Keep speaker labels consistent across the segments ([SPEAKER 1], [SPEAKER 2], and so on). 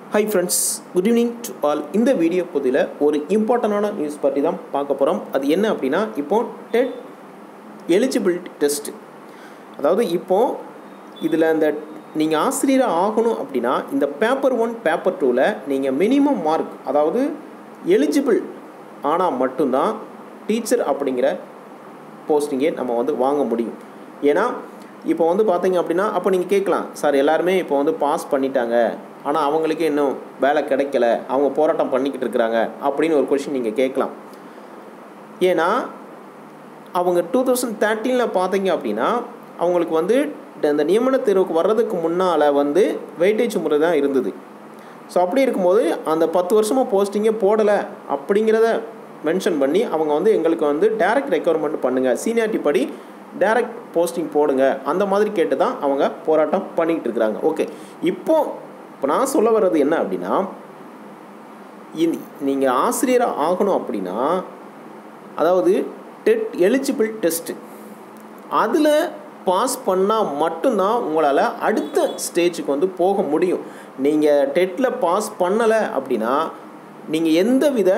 [SPEAKER 1] Hi friends, good evening to all. இந்த video பதில ஒரு இம்பார்ட்டன்டான நியூஸ் பற்றி தான் பார்க்க போகிறோம். அது என்ன அப்படின்னா இப்போ டெட் எலிஜிபிலிட்டி டெஸ்ட். அதாவது இப்போ இதில் இந்த நீங்கள் ஆசிரியராக ஆகணும் அப்படின்னா இந்த பேப்பர் 1 பேப்பர் 2ல் நீங்கள் மினிமம் மார்க் அதாவது எலிஜிபிள் ஆனால் மட்டும்தான் டீச்சர் அப்படிங்கிற போஸ்டிங்கே நம்ம வந்து வாங்க முடியும். ஏன்னா இப்போ வந்து பார்த்தீங்க அப்படின்னா அப்போ நீங்கள் கேட்கலாம், சார் எல்லாருமே இப்போ வந்து பாஸ் பண்ணிட்டாங்க, ஆனால் அவங்களுக்கு இன்னும் வேலை கிடைக்கல, அவங்க போராட்டம் பண்ணிக்கிட்டு இருக்கிறாங்க அப்படின்னு ஒரு கொஷின் நீங்கள் கேட்கலாம். ஏன்னா அவங்க 2013 பார்த்தீங்க அப்படின்னா அவங்களுக்கு வந்து இந்த நியமன தேர்வுக்கு வர்றதுக்கு முன்னால் வந்து வெயிட்டேஜ் முறை தான் இருந்தது. ஸோ அப்படி இருக்கும்போது அந்த 10 வருஷமாக போஸ்டிங்கே போடலை அப்படிங்கிறத மென்ஷன் பண்ணி அவங்க வந்து எங்களுக்கு வந்து டைரக்ட் ரெக்யர்மெண்ட் பண்ணுங்கள், சீனியாரிட்டி படி டைரக்ட் போஸ்டிங் போடுங்க, அந்த மாதிரி கேட்டு தான் அவங்க போராட்டம் பண்ணிக்கிட்டு இருக்கிறாங்க. ஓகே, இப்போ நான் சொல்ல வர்றது என்ன அப்படின்னா, நீங்கள் ஆசிரியராக ஆகணும் அப்படின்னா அதாவது டெட் எலிஜிபிள் டெஸ்ட்டு அதில் பாஸ் பண்ணால் மட்டும்தான் உங்களால் அடுத்த ஸ்டேஜுக்கு வந்து போக முடியும். நீங்கள் டெட்டில் பாஸ் பண்ணலை அப்படின்னா நீங்கள் எந்த வித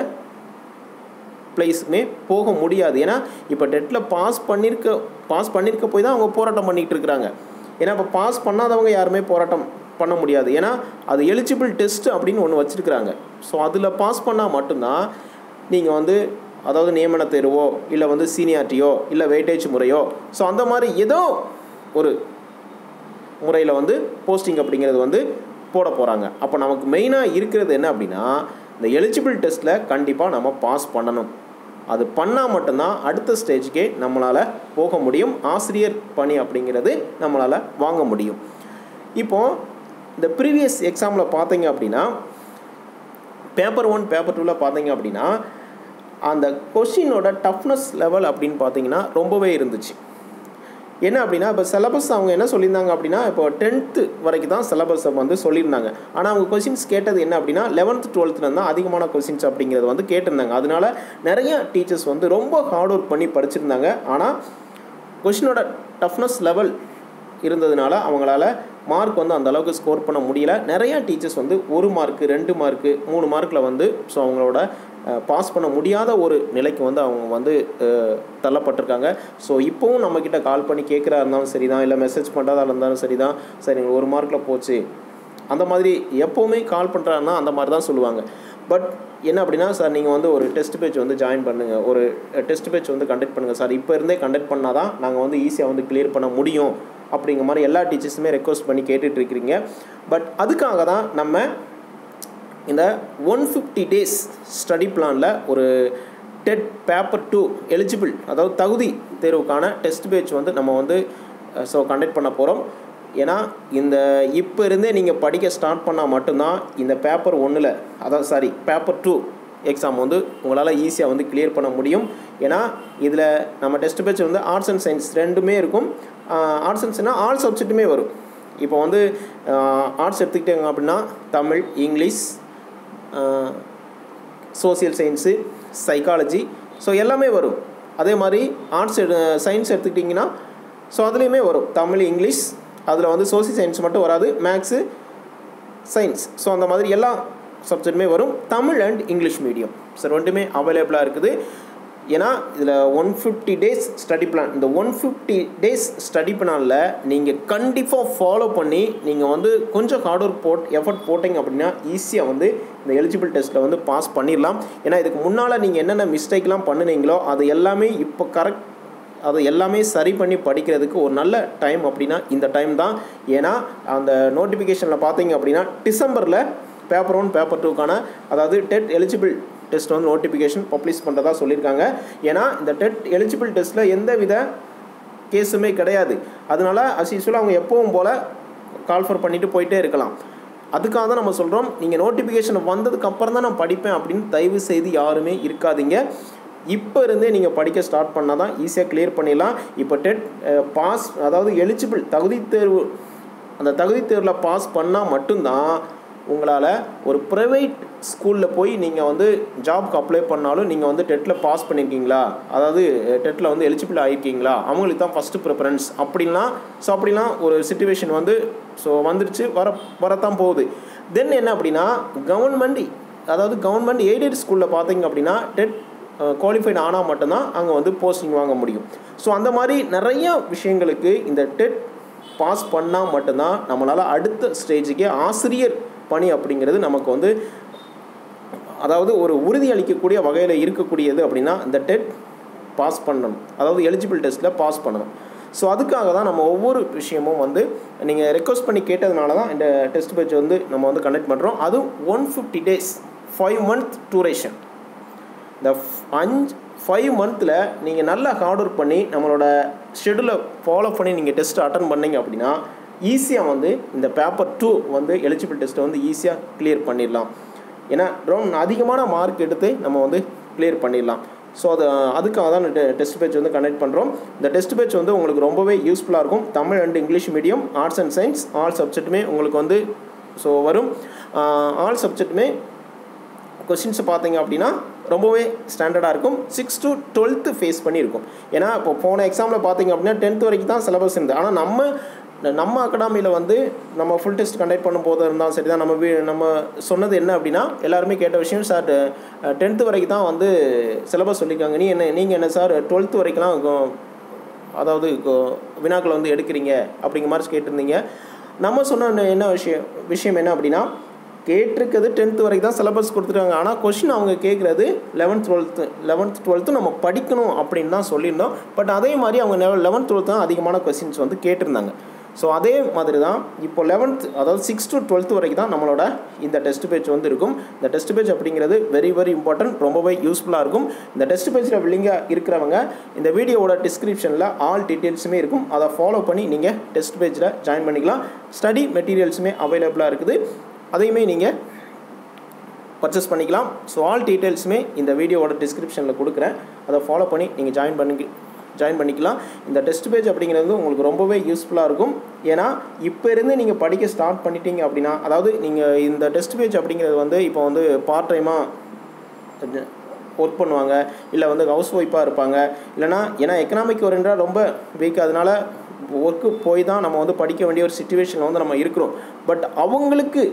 [SPEAKER 1] பிளேஸுக்குமே போக முடியாது. ஏன்னா இப்போ டெட்டில் பாஸ் பண்ணியிருக்க போய் தான் அவங்க போராட்டம் பண்ணிகிட்டு இருக்கிறாங்க. ஏன்னா இப்போ பாஸ் பண்ணாதவங்க யாருமே போராட்டம் பண்ண முடியாது. ஏன்னா அது எலிஜிபிள் டெஸ்ட் அப்படின்னு ஒன்று வச்சுருக்கிறாங்க. ஸோ அதில் பாஸ் பண்ணால் மட்டும்தான் நீங்கள் வந்து அதாவது நியமன தேர்வோ இல்லை வந்து சீனியாரிட்டியோ இல்லை வெயிட்டேஜ் முறையோ ஸோ அந்த மாதிரி ஏதோ ஒரு முறையில் வந்து போஸ்டிங் அப்படிங்கிறது வந்து போட போகிறாங்க. அப்போ நமக்கு மெயினாக இருக்கிறது என்ன அப்படின்னா இந்த எலிஜிபிள் டெஸ்ட்டில் கண்டிப்பாக நம்ம பாஸ் பண்ணணும். அது பண்ணால் மட்டும்தான் அடுத்த ஸ்டேஜுக்கே நம்மளால் போக முடியும், ஆசிரியர் பணி அப்படிங்கிறது நம்மளால் வாங்க முடியும். இப்போது இந்த ப்ரீவியஸ் எக்ஸாமில் பார்த்தீங்க அப்படின்னா பேப்பர் 1 பேப்பர் 2ல் பார்த்தீங்க அப்படின்னா அந்த கொஷினோட டஃப்னஸ் லெவல் அப்படின்னு பார்த்தீங்கன்னா ரொம்பவே இருந்துச்சு. என்ன அப்படின்னா இப்போ சிலபஸ் அவங்க என்ன சொல்லியிருந்தாங்க அப்படின்னா இப்போ 10th வரைக்கும் தான் சிலபஸை வந்து சொல்லியிருந்தாங்க. ஆனால் அவங்க கொஷின்ஸ் கேட்டது என்ன அப்படின்னா 11th 12th தான் அதிகமான கொஷின்ஸ் அப்படிங்கிறது வந்து கேட்டிருந்தாங்க. அதனால நிறைய டீச்சர்ஸ் வந்து ரொம்ப ஹார்ட் ஒர்க் பண்ணி படிச்சிருந்தாங்க. ஆனால் கொஷினோட டஃப்னஸ் லெவல் இருந்ததுனால அவங்களால மார்க் வந்து அந்த அளவுக்கு ஸ்கோர் பண்ண முடியல. நிறையா டீச்சர்ஸ் வந்து 1 மார்க்கு 2 மார்க்கு 3 மார்க்கில் வந்து ஸோ அவங்களோட பாஸ் பண்ண முடியாத ஒரு நிலைக்கு வந்து அவங்க வந்து தள்ளப்பட்டிருக்காங்க. ஸோ இப்போவும் நம்மக்கிட்ட கால் பண்ணி கேட்குறா இருந்தாலும் சரி தான், இல்லை மெசேஜ் பண்ணுறதா இருந்தாலும் சரி தான், சரி நீங்கள் 1 மார்க்கில் போச்சு அந்த மாதிரி எப்போவுமே கால் பண்ணுறாருன்னா அந்த மாதிரி தான் சொல்லுவாங்க. பட் என்ன அப்படின்னா, சார் நீங்கள் வந்து ஒரு டெஸ்ட் பேட்ச் வந்து ஜாயின் பண்ணுங்கள், ஒரு டெஸ்ட் பேட்ச் வந்து கண்டக்ட் பண்ணுங்கள் சார், இப்போ இருந்தே கண்டக்ட் பண்ணால் தான் நாங்கள் வந்து ஈஸியாக வந்து கிளியர் பண்ண முடியும் அப்படிங்கிற மாதிரி எல்லா டீச்சர்ஸுமே ரெக்வஸ்ட் பண்ணி கேட்டுட்ருக்கிறீங்க. பட் அதுக்காக தான் நம்ம இந்த 150 டேஸ் ஸ்டடி பிளானில் ஒரு டெட் பேப்பர் 2 எலிஜிபிள் அதாவது தகுதி தேர்வுக்கான டெஸ்ட் பேட்ச் வந்து நம்ம வந்து ஸோ கண்டக்ட் பண்ண போகிறோம். ஏன்னா இந்த இப்போ இருந்தே நீங்கள் படிக்க ஸ்டார்ட் பண்ணால் மட்டும்தான் இந்த பேப்பர் 1ல் அதாவது பேப்பர் 2 எக்ஸாம் வந்து உங்களால் ஈஸியாக வந்து கிளியர் பண்ண முடியும். ஏன்னா இதில் நம்ம டெஸ்ட் பேட்ச் வந்து ஆர்ட்ஸ் அண்ட் சயின்ஸ் ரெண்டுமே இருக்கும். ஆர்ட்ஸ் அண்ட் சயின்ஸ்னால் ஆல் சப்ஜெக்ட்டுமே வரும். இப்போ வந்து ஆர்ட்ஸ் எடுத்துக்கிட்டாங்க அப்படின்னா Tamil, English, social science, psychology so எல்லாமே வரும். அதே மாதிரி சயின்ஸ் எடுத்துக்கிட்டிங்கன்னா ஸோ அதுலேயுமே வரும் தமிழ், இங்கிலீஷ், அதில் வந்து சோசியல் சயின்ஸ் மட்டும் வராது, மேக்ஸு, சயின்ஸ் ஸோ அந்த மாதிரி எல்லா சப்ஜெக்ட்டுமே வரும். Tamil and English medium so ரெண்டுமே அவைலபிளாக இருக்குது. ஏன்னா இதில் 150 டேஸ் ஸ்டடி பிளான், இந்த 150 டேஸ் ஸ்டடி பிளானில் நீங்கள் கண்டிப்பாக ஃபாலோ பண்ணி நீங்கள் வந்து கொஞ்சம் ஹார்ட் ஒர்க் எஃபர்ட் போட்டிங்க அப்படின்னா ஈஸியாக வந்து இந்த எலிஜிபிள் டெஸ்ட்டில் வந்து பாஸ் பண்ணிடலாம். ஏன்னா இதுக்கு முன்னால் நீங்கள் என்னென்ன மிஸ்டேக்லாம் பண்ணினீங்களோ அது எல்லாமே இப்போ அது எல்லாமே சரி பண்ணி படிக்கிறதுக்கு ஒரு நல்ல டைம் அப்படின்னா இந்த டைம் தான். ஏன்னா அந்த நோட்டிஃபிகேஷனில் பார்த்தீங்க அப்படின்னா டிசம்பரில் பேப்பர் 1 பேப்பர் 2க்கான அதாவது டெட் எலிஜிபிள் டெஸ்ட் வந்து நோட்டிஃபிகேஷன் பப்ளிஷ் பண்ணுறதா சொல்லியிருக்காங்க. ஏன்னா இந்த டெட் எலிஜிபிள் டெஸ்ட்டில் எந்த வித கேஸுமே கிடையாது. அதனால யூஸ்வலாக அவங்க எப்பவும் போல் கால்ஃபர் பண்ணிவிட்டு போயிட்டே இருக்கலாம். அதுக்காக தான் நம்ம சொல்கிறோம், நீங்கள் நோட்டிஃபிகேஷன் வந்ததுக்கு அப்புறம் தான் நான் படிப்பேன் அப்படின்னு தயவு செய்து யாருமே இருக்காதீங்க. இப்போ இருந்தே நீங்கள் படிக்க ஸ்டார்ட் பண்ணால் தான் ஈஸியாக கிளியர் பண்ணிடலாம். இப்போ டெட் பாஸ் அதாவது எலிஜிபிள் தகுதி தேர்வு, அந்த தகுதி தேர்வில் பாஸ் பண்ணால் மட்டும்தான் உங்களால் ஒரு ப்ரைவேட் ஸ்கூலில் போய் நீங்கள் வந்து ஜாப்க்கு அப்ளை பண்ணாலும் நீங்கள் வந்து டெட்டில் பாஸ் பண்ணியிருக்கீங்களா, அதாவது டெட்டில் வந்து எலிஜிபிள் ஆகிருக்கீங்களா, அவங்களுக்கு தான் ஃபஸ்ட்டு ப்ரிஃபரன்ஸ் அப்படின்னா ஒரு சிச்சுவேஷன் வந்து வந்துருச்சு, வரத்தான் போகுது. தென் என்ன அப்படின்னா கவர்மெண்ட் எய்டட் ஸ்கூலில் பார்த்தீங்க அப்படின்னா டெட் குவாலிஃபைடு ஆனால் மட்டும்தான் அங்கே வந்து போஸ்டிங் வாங்க முடியும். ஸோ அந்த மாதிரி நிறைய விஷயங்களுக்கு இந்த டெட் பாஸ் பண்ணால் மட்டும்தான் நம்மளால் அடுத்த ஸ்டேஜுக்கே ஆசிரியர் பணி அப்படிங்கிறது நமக்கு வந்து அதாவது ஒரு உறுதி அளிக்கக்கூடிய வகையில் இருக்கக்கூடியது. அப்படின்னா இந்த டெட் பாஸ் பண்ணணும், அதாவது எலிஜிபிள் டெஸ்ட்டில் பாஸ் பண்ணணும். ஸோ அதுக்காக தான் நம்ம ஒவ்வொரு விஷயமும் வந்து நீங்கள் ரெக்வஸ்ட் பண்ணி கேட்டதுனால தான் இந்த டெஸ்ட் பேட்ச் வந்து நம்ம வந்து கண்டக்ட் பண்ணுறோம். அதுவும் 150 days 5 month டூரேஷன். இந்த 5 monthல் நீங்கள் நல்லா ஹார்ட் ஒர்க் பண்ணி நம்மளோட ஷெடியூலை ஃபாலோ பண்ணி நீங்கள் டெஸ்ட்டை அட்டன் பண்ணிங்க அப்படின்னா ஈஸியாக வந்து இந்த பேப்பர் 2 வந்து எலிஜிபிள் டெஸ்ட்டை வந்து ஈஸியாக கிளியர் பண்ணிடலாம். ஏன்னா ரொம்ப அதிகமான மார்க் எடுத்து நம்ம வந்து கிளியர் பண்ணிடலாம். ஸோ அதுக்காக தான் டெஸ்ட் பேட்ச் வந்து கண்டக்ட் பண்ணுறோம். இந்த டெஸ்ட் பேட்ச் வந்து உங்களுக்கு ரொம்பவே யூஸ்ஃபுல்லாக இருக்கும். Tamil and English medium, arts and science all சப்ஜெக்ட்டுமே உங்களுக்கு வந்து வரும். ஆல் சப்ஜெக்ட்டுமே கொஸ்டின்ஸை பார்த்தீங்க அப்படின்னா ரொம்பவே ஸ்டாண்டர்டாக இருக்கும். 6 to 12th ஃபேஸ் பண்ணியிருக்கும். ஏன்னா இப்போ போன எக்ஸாமில் பார்த்தீங்க அப்படின்னா 10th வரைக்கும் தான் சிலபஸ் இருந்தது. ஆனால் நம்ம அகாடமியில் வந்து நம்ம ஃபுல் டெஸ்ட் கண்டக்ட் பண்ணும்போது இருந்தாலும் சரி தான் நம்ம சொன்னது என்ன அப்படின்னா எல்லாருமே கேட்ட விஷயம், சார் 10th வரைக்கும் தான் வந்து சிலபஸ் சொல்லியிருக்காங்க, நீங்கள் என்ன சார் 12th வரைக்கும்லாம் அதாவது வினாக்களை வந்து எடுக்கிறீங்க அப்படிங்கிற மாதிரி கேட்டிருந்தீங்க. நம்ம சொன்ன என்ன விஷயம் என்ன அப்படின்னா கேட்டிருக்கிறது 10th வரைக்கும் தான் சிலபஸ் கொடுத்துருக்காங்க. ஆனால் கொஷின் அவங்க கேட்குறது 11th 12th நம்ம படிக்கணும் அப்படின்னு தான் சொல்லியிருந்தோம். பட் அதே மாதிரி அவங்க 11th 12th தான் அதிகமான கொஸ்டின்ஸ் வந்து கேட்டிருந்தாங்க. ஸோ அதே மாதிரி தான் இப்போ 11th அதாவது 6 to 12th வரைக்கும் தான் நம்மளோட இந்த டெஸ்ட் பேட்ச் வந்து இருக்கும். இந்த டெஸ்ட் பேட்ச் அப்படிங்கிறது வெரி இம்பார்ட்டன்ட், ரொம்பவே யூஸ்ஃபுல்லாக இருக்கும். இந்த டெஸ்ட் பேட்சில் வில்லிங்காக இருக்கிறவங்க இந்த வீடியோவோட டிஸ்கிரிப்ஷனில் ஆல் டீட்டெயில்ஸுமே இருக்கும். அதை ஃபாலோ பண்ணி நீங்கள் டெஸ்ட் பேட்சில் ஜாயின் பண்ணிக்கலாம். ஸ்டடி மெட்டீரியல்ஸுமே அவைலபிளாக இருக்குது, அதையுமே நீங்கள் பர்ச்சேஸ் பண்ணிக்கலாம். ஸோ ஆல் டீட்டெயில்ஸுமே இந்த வீடியோவோட டிஸ்கிரிப்ஷனில் கொடுக்குறேன், அதை ஃபாலோ பண்ணி நீங்கள் ஜாயின் பண்ணிக்கலாம். இந்த டெஸ்ட் பேட்ச் அப்படிங்கிறது உங்களுக்கு ரொம்பவே யூஸ்ஃபுல்லாக இருக்கும். ஏன்னா இப்போ இருந்து நீங்கள் படிக்க ஸ்டார்ட் பண்ணிட்டீங்க அப்படின்னா, அதாவது நீங்கள் இந்த டெஸ்ட் பேட்ச் அப்படிங்கிறது வந்து இப்போ வந்து பார்ட் டைமாக ஒர்க் பண்ணுவாங்க, இல்லை வந்து ஹவுஸ் ஒய்ஃபாக இருப்பாங்க, இல்லைனா ஏன்னா எக்கனாமிக் ஓரியன்டாக ரொம்ப வீக், அதனால ஒர்க்கு போய் தான் நம்ம வந்து படிக்க வேண்டிய ஒரு சிச்சுவேஷனில் வந்து நம்ம இருக்கிறோம். பட் அவங்களுக்கு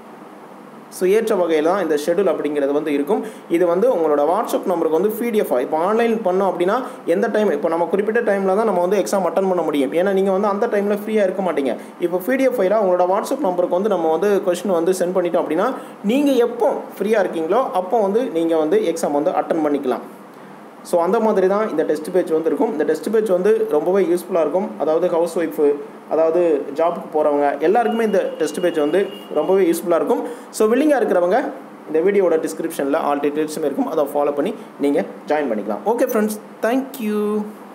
[SPEAKER 1] ஏற்ற வகையில் தான் இந்த ஷெடியூல் அப்படிங்கிறது வந்து இருக்கும். இது வந்து உங்களோட வாட்ஸ்அப் நம்பருக்கு வந்து பிடிஎஃபாக இப்போ ஆன்லைன் பண்ணோம் அப்படின்னா எந்த டைம் இப்போ நம்ம குறிப்பிட்ட டைமில் தான் நம்ம வந்து எக்ஸாம் அட்டன் பண்ண முடியும். ஏன்னா நீங்கள் வந்து அந்த டைமில் ஃப்ரீயாக இருக்க மாட்டீங்க. இப்போ பிடிஎஃப் ஃபைலாக உங்களோட வாட்ஸ்அப் நம்பருக்கு வந்து நம்ம வந்து கொஸ்டின் வந்து சென்ட் பண்ணிட்டோம் அப்படின்னா நீங்கள் எப்போ ஃப்ரீயாக இருக்கீங்களோ அப்போ வந்து நீங்கள் வந்து எக்ஸாம் வந்து அட்டன் பண்ணிக்கலாம். ஸோ அந்த மாதிரி தான் இந்த டெஸ்ட் பேட்ச் வந்து இருக்கும். இந்த டெஸ்ட் பேட்ச் வந்து ரொம்பவே யூஸ்ஃபுல்லாக இருக்கும். அதாவது ஹவுஸ் ஒய்ஃபு, அதாவது ஜாபுக்கு போகிறவங்க எல்லாருக்குமே இந்த டெஸ்ட் பேட்ச் வந்து ரொம்பவே யூஸ்ஃபுல்லாக இருக்கும். ஸோ வில்லிங்காக இருக்கிறவங்க இந்த வீடியோட டிஸ்கிரிப்ஷனில் ஆல் டீட்டெயில்ஸுமே இருக்கும், அதை ஃபாலோ பண்ணி நீங்கள் ஜாயின் பண்ணிக்கலாம். Okay friends, thank you.